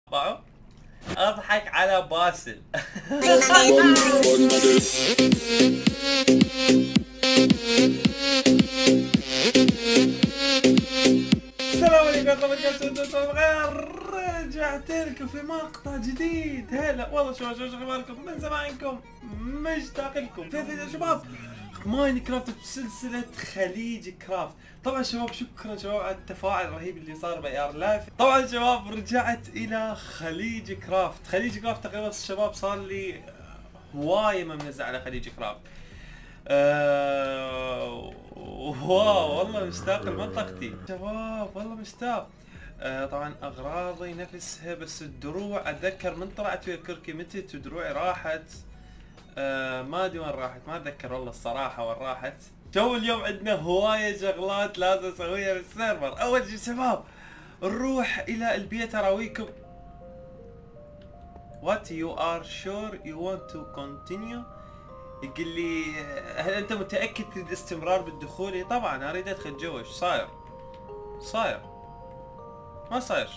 اضحك على باسل. السلام عليكم ورحمة الله وبركاته. رجعت لكم في مقطع جديد. هلا والله شو اخباركم؟ من زمانكم مشتاق لكم في فيديو شباب ماينكرافت بسلسلة خليج كرافت. طبعا شباب شكرا شباب على التفاعل الرهيب اللي صار بايار لايف. طبعا شباب رجعت الى خليج كرافت. خليج كرافت تقريبا شباب صار لي هواية ما منزل على خليج كرافت. واو والله مشتاق لمنطقتي شباب والله مشتاق. طبعا اغراضي نفسها بس الدروع اتذكر من طلعت ويا كركي متت ودروعي راحت. ما ادري وين راحت ما اتذكر والله الصراحة وين راحت. جو اليوم عندنا هواية شغلات لازم اسويها بالسيرفر. اول شي شباب نروح الى البيت اراويكم. What you are sure you want to continue؟ يقول لي هل انت متأكد تريد الاستمرار بالدخول؟ طبعا اريد ادخل جوا. ايش صاير؟ صاير ما صايرش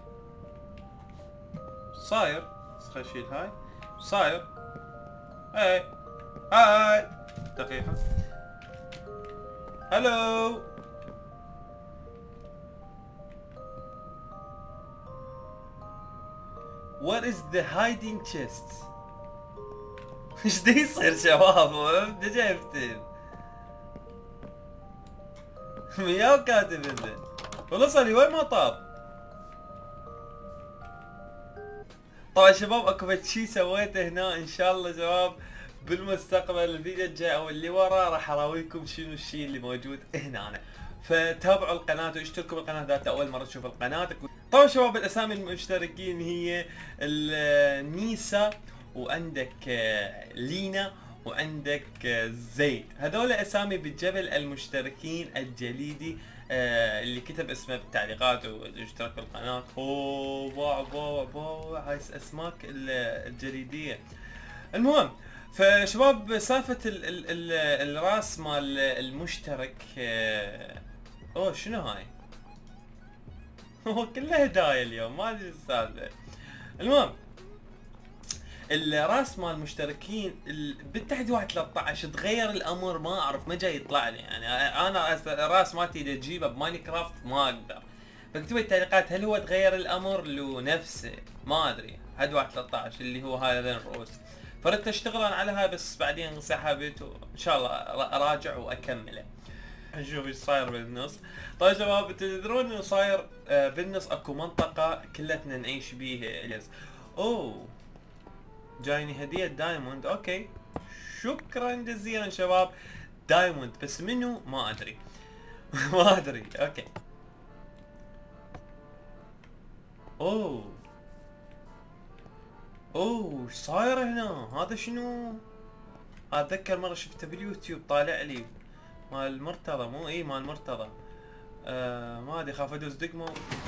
صاير. خل اشيل هاي. صاير هاي هاي دقيقة. هلو What is the hiding chest؟ ايش دا يصير شباب؟ جايبتين مياو كاتب انت والله صار لي وين ما طاب. طبعا شباب اكو شي سويته هنا ان شاء الله شباب بالمستقبل الفيديو الجاي او اللي وراه راح اراويكم شنو الشيء اللي موجود هنا. فتابعوا القناة واشتركوا بالقناة اذا اول مرة تشوف القناة. طبعا شباب الاسامي المشتركين هي نيسا وعندك لينا وعندك زيد. هذول اسامي بالجبل المشتركين الجليدي اللي كتب اسمه بالتعليقات واشترك بالقناة. هاي اسماك الجليدية. المهم فشباب سالفة الراس مال المشترك. شنو هاي؟ هو كله هدايا اليوم ما ادري السالفة. المهم الراس مال المشتركين بالتحدي 1.13 تغير الامر ما اعرف ما جاي يطلع لي. يعني انا الراس مالتي اذا اجيبه بماينكرافت ما اقدر. فاكتبوا بالتعليقات هل هو تغير الامر لو نفسه ما ادري. هاد 1.13 اللي هو هذين الرؤوس. فردت اشتغل على هاي بس بعدين سحبت وان شاء الله اراجع واكمله. نشوف ايش صاير بالنص. طيب شباب تدرون انه صاير بالنص اكو منطقة كلتنا نعيش بيها. اوه جايني هدية دايموند. اوكي شكرا جزيلا شباب. دايموند بس منو ما ادري. ما ادري. اوكي اوه ايش صاير هنا؟ هذا شنو؟ اتذكر مرة شفته باليوتيوب طالع لي مال مرتضى. مو مال مرتضى. ما ادري خاف ادوس دقمة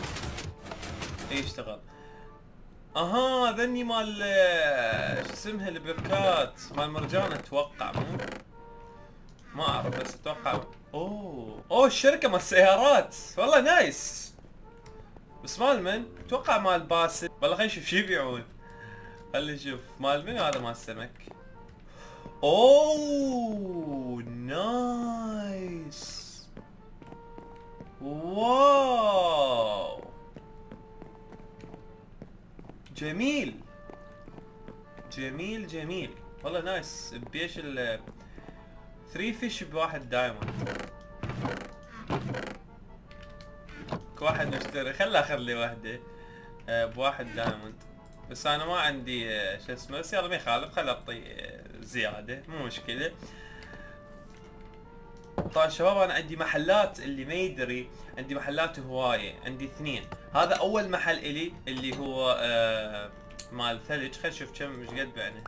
يشتغل. اها ذني مال شو اسمها البركات مال مرجان اتوقع. ما اعرف بس اتوقع. اوه الشركة مال السيارات والله نايس. بس مال من؟ اتوقع مال باسل. والله خلينا نشوف شو يبيعون. خلينا نشوف مال من. هذا مال السمك. نايس. واو جميل جميل جميل والله نايس. بيش 3 فيش بواحد دايموند. واحد مشتري خلى اخلي واحدة بواحد دايموند. بس انا ما عندي شو اسمه. بس يلا ما يخالف خل اعطي زيادة مو مشكلة. طبعا شباب انا عندي محلات اللي ما يدري عندي محلات هواية. عندي 2. هذا اول محل الي اللي هو مال ثلج. خل نشوف كم مش قد بعنا.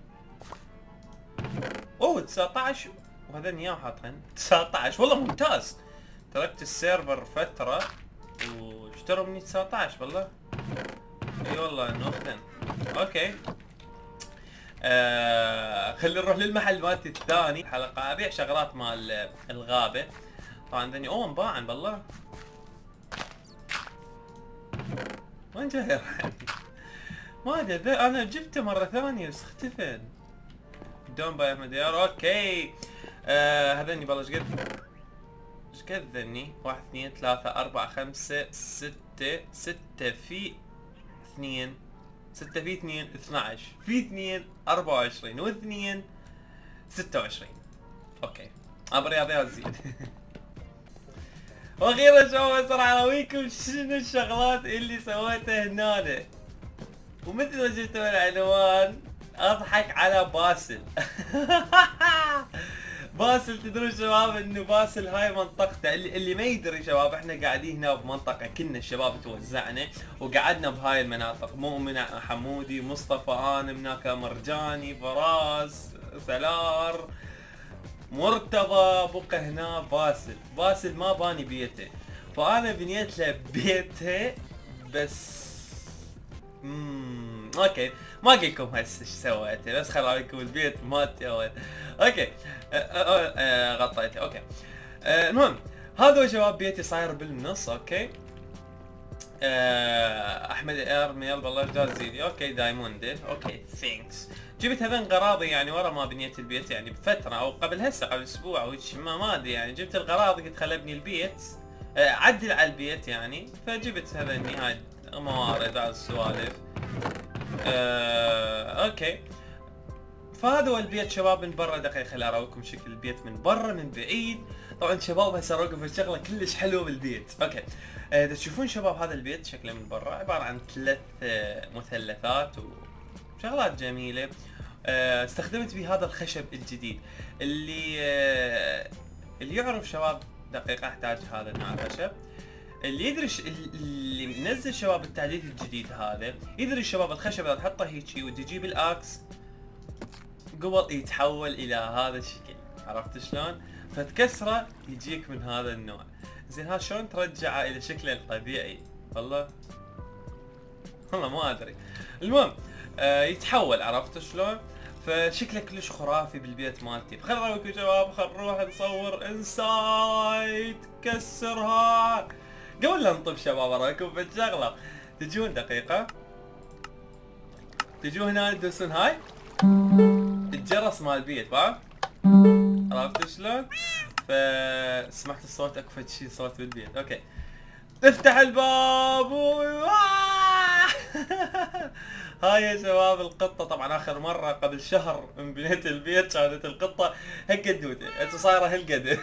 19 وهذا اياه حاطين 19 والله ممتاز. تركت السيرفر فترة واشتروا مني 19 والله. اي والله انه اخذن. اوكي خلينا نروح للمحل مالتي الثاني. حلقة ابيع شغلات مال الغابة. طبعا ذني مباعن بالله. وين جاي ما ادري انا جبته مرة ثانية بس اختفى. دون باي احمد ديار. اوكي هذني والله ايش قد ذني؟ 1 2 3 4 5 6 6 في 2 6 في 2 12 في 2 24 و2 26. اوكي ابو رياضيات زين. واخيرا شباب بسرعة اراويكم شنو الشغلات اللي سويتها هنا. ومثل ما شفتوا العنوان اضحك على باسل. باسل تدرون شباب انه باسل هاي منطقته، اللي ما يدري شباب احنا قاعدين هنا بمنطقة كنا الشباب توزعنا وقعدنا بهاي المناطق. مؤمن حمودي، مصطفى، انا هناك مرجاني، فراس، سلار، مرتضى، بقى هنا باسل ما باني بيته، فانا بنيت له بيته بس. اوكي ما اقول لكم هسه ايش سويت، بس خل اوريكم البيت مالتي اول. اوكي غطيته. اوكي المهم هذا هو شباب بيتي صاير بالنص. اوكي احمد ارميل والله جازيلي. اوكي دايموند. اوكي ثانكس. جبت هذين غراضي يعني ورا ما بنيت البيت يعني بفتره او قبل هسه قبل اسبوع او ما ادري يعني. جبت الغراضي قلت خل ابني البيت عدل على البيت يعني، فجبت هذني هاي موارد على السوالف. اوكي فهذا هو البيت شباب من برا. دقيقه خل اراويكم شكل البيت من برا من بعيد. طبعا شباب هسه اراويكم الشغله كلش حلوه بالبيت. اوكي تشوفون شباب هذا البيت شكله من برا عباره عن 3 مثلثات وشغلات جميله. استخدمت به هذا الخشب الجديد اللي يعرف شباب. دقيقه احتاج هذا النوع الخشب. اللي يدري اللي منزل شباب التحديث الجديد هذا يدري شباب الخشب اذا تحطه هيجي وتجيب الاكس قبل يتحول الى هذا الشكل، عرفت شلون؟ فتكسره يجيك من هذا النوع. زين ها شلون ترجعه الى شكله الطبيعي؟ والله ما ادري. المهم يتحول، عرفت شلون؟ فشكله كلش خرافي بالبيت مالتي. خل اراويكم شباب، خل نروح نصور انسايد كسرها. قبل لا نطب شباب اراويكم بالشغله. تجون دقيقه، تجون هنا تدوسون هاي الجرس مال البيت، فاهم؟ عرفت شلون؟ فسمعت الصوت اكو فد شي صوت بالبيت. اوكي افتح الباب هاي يا شباب القطه. طبعا اخر مره قبل شهر من بنيت البيت كانت القطه هالقدوته، هسه صايره هالقد.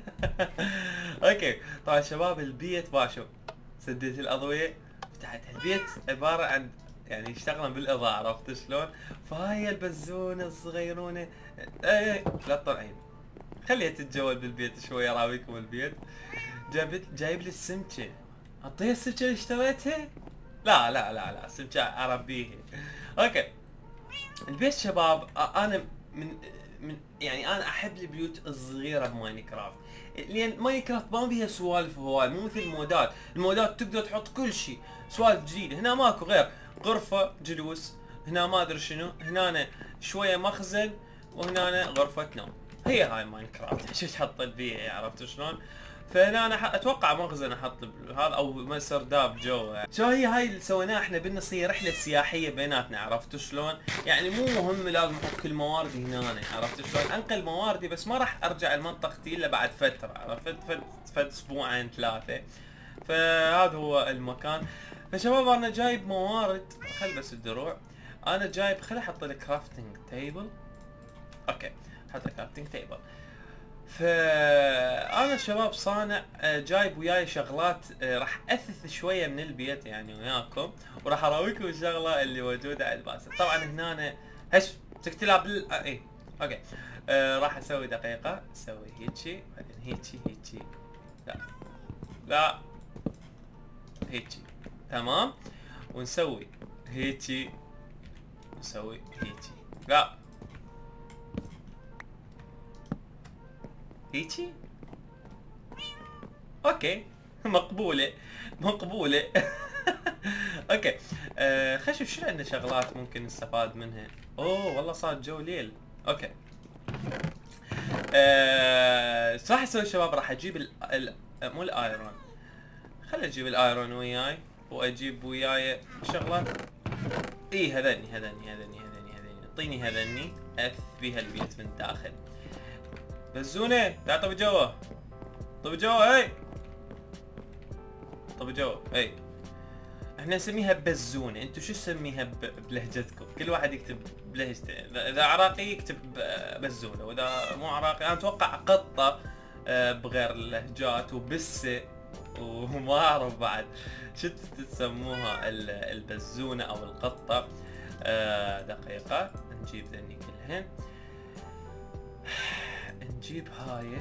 اوكي طبعا شباب البيت باشو سديت الاضويه، فتحت البيت عباره عن يعني يشتغلون بالاضاءه، عرفت شلون؟ فهاي البزونه الصغيرونه لا تطلعين، خليها تتجول بالبيت شوي اراويكم البيت. جايب لي السمكه، اعطيها السمكه اللي اشتريتها؟ لا سمكه اربيها. اوكي البيت شباب انا من يعني انا احب البيوت الصغيره بماينكرافت، لان ماينكرافت ما فيها سوالف هواي، مو مثل المودات تقدر تحط كل شيء سوالف جديده. هنا ماكو غير غرفه جلوس، هنا ما ادري شنو، هنا شويه مخزن، وهنا غرفه نوم. هي هاي ماينكرافت شو تحط بيها، عرفت شلون؟ فهنا انا اتوقع مخزن احط هذا او مسرداب جوا. شو هاي اللي سويناها احنا بالنص، هي رحله سياحيه بيناتنا، عرفت شلون؟ يعني مو مهم لازم احط كل مواردي هنا، عرفت شلون؟ انقل مواردي بس ما راح ارجع لمنطقتي الا بعد فتره، عرفت؟ فد اسبوعين 3. فهذا هو المكان. فشباب انا جايب موارد، خل بس الدروع. انا جايب، خل احط لك كرافتنج تيبل. اوكي حط كرافتنج تيبل. فانا شباب صانع، جايب وياي شغلات راح اثث شويه من البيت يعني وياكم، وراح اراويكم الشغله اللي موجوده على الباسل. طبعا هنا هش تكتلها اي اوكي راح اسوي دقيقه، اسوي هيجي بعدين هيجي لا هيجي تمام، ونسوي هيجي ونسوي هيجي لا هيجي. اوكي مقبوله. اوكي خلينا نشوف شنو عندنا شغلات ممكن نستفاد منها. اوه والله صار جو ليل. اوكي ايش راح اسوي شباب؟ راح اجيب مو الايرون، خلي اجيب الايرون وياي، واجيب وياي شغلات اي هذني اعطيني هذني اث بيها البيت من الداخل. بزونه تعال طب جوا، طب جوا هي، طب جوا هي. احنا نسميها بزونه، انتم شو تسميها بلهجتكم؟ كل واحد يكتب بلهجته، اذا عراقي يكتب بزونه، واذا مو عراقي انا اتوقع قطه بغير اللهجات، وبسه وما اعرف بعد شو تسموها البزونه او القطه. دقيقه نجيب ذني كلهن، نجيب هاي،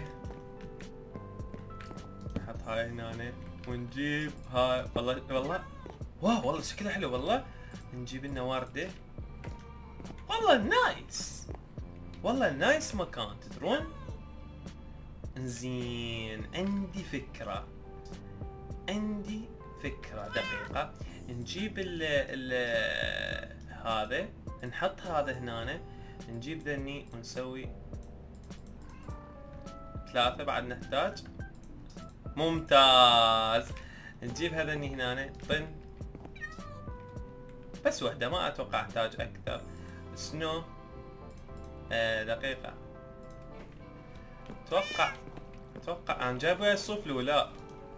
نحط هاي هنا، ونجيب هاي. والله واو والله شكلها حلو والله. نجيب لنا ورده، والله نايس، والله نايس مكان تدرون. انزين عندي فكرة دقيقة. نجيب ال هذا، نحط هذا هنا، نجيب ذني ونسوي 3 بعد نحتاج. ممتاز. نجيب هذني هنا طن، بس وحدة ما اتوقع احتاج اكثر. سنو دقيقة، اتوقع انا جايب ويا الصوف لو لا؟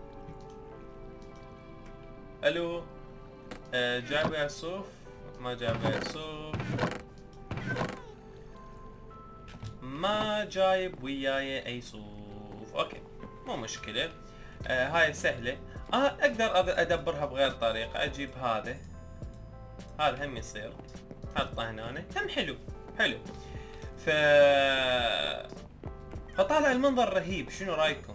الو جايب ويا الصوف؟ ما جايب ويا الصوف، ما جايب وياي اي صوف. اوكي مو مشكلة، هاي سهلة. اقدر ادبرها بغير طريقة. اجيب هذا هم يصير، حطه هنا هم حلو. فطالع المنظر رهيب. شنو رايكم؟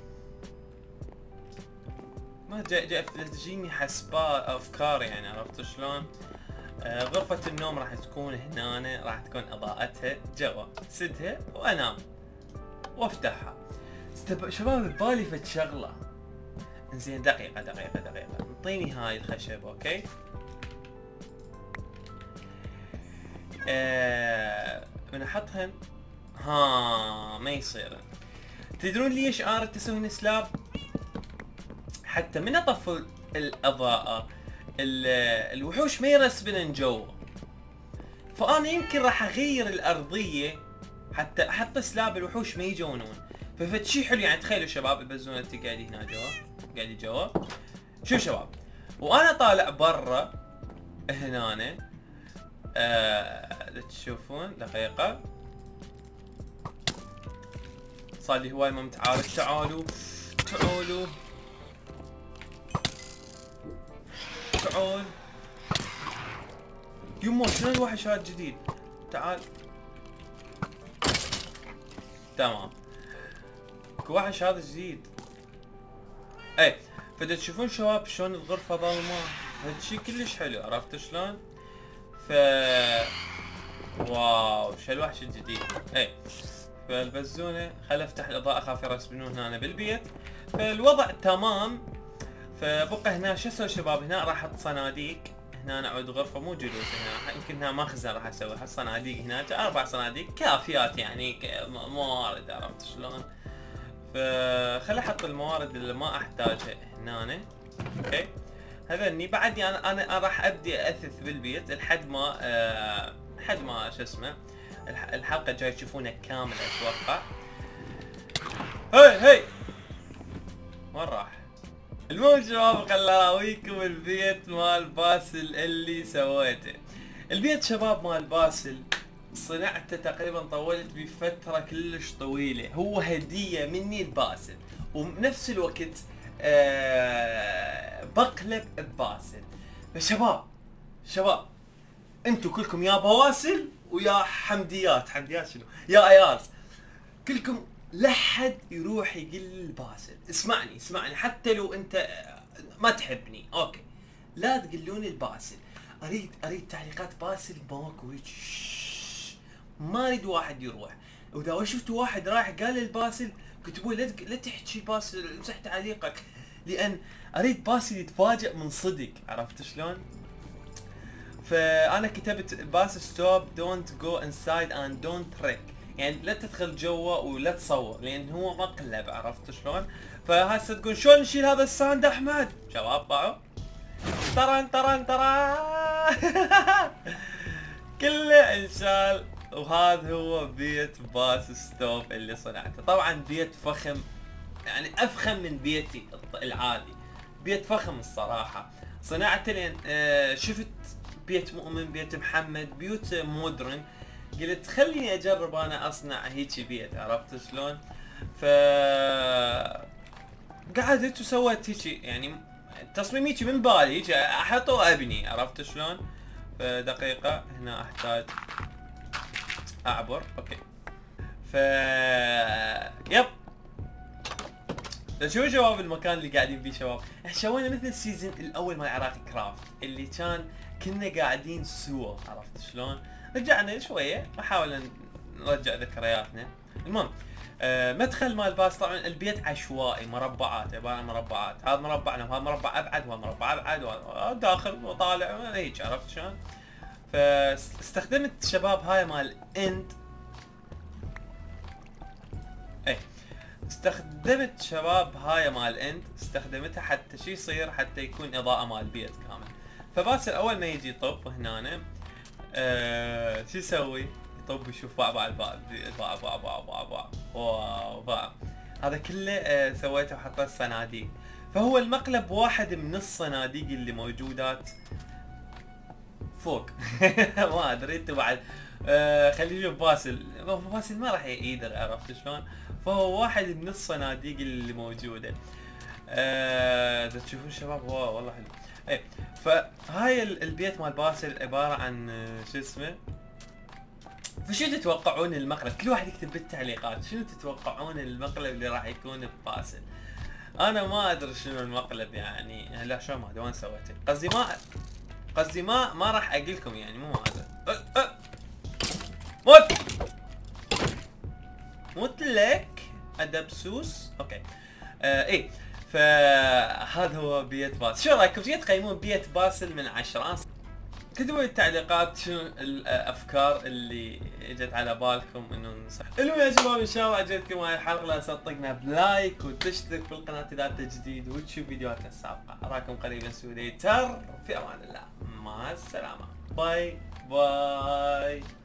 ما تجيني حسباء افكار يعني، عرفت شلون؟ غرفة النوم راح تكون هنا، راح تكون اضاءتها جوا، سدها وانام وافتحها. شباب ببالي فد شغلة. انزين دقيقة انطيني هاي الخشب. اوكي بنحطهن. ما يصير. تدرون ليش اردت اسوي هنا سلاب؟ حتى من اطفي الاضاءة الوحوش ما يرسبن جوا، فانا يمكن راح اغير الارضية حتى احط سلاب الوحوش ما يجونون. ففد شي حلو يعني. تخيلوا شباب البزونة قاعد هنا جوا، قاعد جوا. شوف شباب، وانا طالع برا هنا تشوفون دقيقة، صار لي هواي ما متعارف. تعالوا يمه شنو الوحش هذا الجديد؟ تعال تمام، وحش هذا جديد. اي فدا تشوفون شباب شلون الغرفة ظلمة، هذا شي كلش حلو. عرفت شلون؟ واو شو الوحش الجديد. اي فالبزونة خل افتح الاضاءة اخاف يرسبنون هنا بالبيت. فالوضع تمام. فبقى هنا شو اسوي شباب؟ هنا راح احط صناديق. هنا اعود غرفة مو جلوس، هنا يمكن هنا مخزن راح اسوي. احط صناديق هنا 4 صناديق كافيات يعني موارد. عرفت شلون؟ فخل احط الموارد اللي ما احتاجها هنا. اوكي هذني بعد انا راح ابدي اثث بالبيت لحد ما شو اسمه الحلقه الجايه تشوفونها كامله اتوقع. هي وين راح؟ المهم شباب خل اراويكم البيت مال باسل اللي سويته. البيت شباب مال باسل صنعته تقريبا، طولت بفتره كلش طويله. هو هديه مني لباسل، وبنفس الوقت بقلب بباسل. فشباب انتم كلكم يا بواسل ويا حمديات شنو يا اياز، كلكم لحد يروح يقول لباسل اسمعني حتى لو انت ما تحبني اوكي، لا تقولون لباسل. اريد تعليقات باسل ماكو هيك، ما اريد واحد يروح. واذا شفتوا واحد راح قال لباسل كتبوا لا تحكي باسل امسح تعليقك، لان اريد باسل يتفاجئ من صدق. عرفت شلون؟ فانا كتبت باسل ستوب دونت جو انسايد اند دونت تريك، يعني لا تدخل جوا ولا تصور لان هو مقلب. عرفت شلون؟ فهسه تقول شلون نشيل هذا الساند احمد؟ شباب باعوا طرن كله انشال. وهذا هو بيت باس ستوف اللي صنعته. طبعا بيت فخم، يعني افخم من بيتي العادي. بيت فخم الصراحة. صنعته لين شفت بيت مؤمن، بيت محمد، بيوت مودرن. قلت خليني اجرب انا اصنع هيجي بيت، عرفت شلون؟ ف قعدت وسويت هيجي، يعني تصميم هيجي من بالي، هيجي احطه وابني، عرفت شلون؟ فدقيقة هنا احتاج اعبر، اوكي. ف يب شو جواب المكان اللي قاعدين فيه شباب؟ سوينا مثل السيزون الاول مال عراقي كرافت اللي كان كنا قاعدين سوا، عرفت شلون؟ رجعنا شويه نحاول نرجع ذكرياتنا. المهم مدخل مال باس. طبعا البيت عشوائي، مربعات، عباره عن مربعات، هذا مربع وهذا مربع ابعد وهذا مربع ابعد وداخل وطالع هيك، عرفت شلون؟ فاستخدمت شباب هاي مال اند، اي استخدمت شباب هاي مال اند، استخدمتها حتى شو يصير، حتى يكون اضاءة مال البيت كامل. فباسل اول ما يجي يطب هنا شو يسوي؟ يطب يشوف باع الباب، باع واو باع. هذا كله سويته وحطيت صناديق. فهو المقلب واحد من الصناديق اللي موجودات فوق. ما ادري انت بعد. خلينا نشوف باسل. باسل ما راح يقدر، عرفت شلون؟ فهو واحد من الصناديق اللي موجوده. اذا تشوفون شباب واو والله حلو. ايه فهاي البيت مال باسل عباره عن شو اسمه. فشو تتوقعون المقلب؟ كل واحد يكتب بالتعليقات شنو تتوقعون المقلب اللي راح يكون بباسل. انا ما ادري شنو المقلب يعني. لا شو ما ادري وين سويته. قصدي ما راح اقول لكم يعني، مو هذا. موت لك ادبسوس. اوكي ايه. فهذا هو بيت باسل. شو رايكم؟ شو تقيمون بيت باسل من 10؟ كتبوا بالتعليقات شنو الافكار اللي اجت على بالكم انه ننصح. المهم يا شباب ان شاء الله عجبتكم هاي الحلقه، لا تصدقنا بلايك وتشترك في القناه اذا انت جديد وتشوف فيديوهاتنا السابقه. اراكم قريبا سوليتر، في امان الله، مع السلامه، باي باي.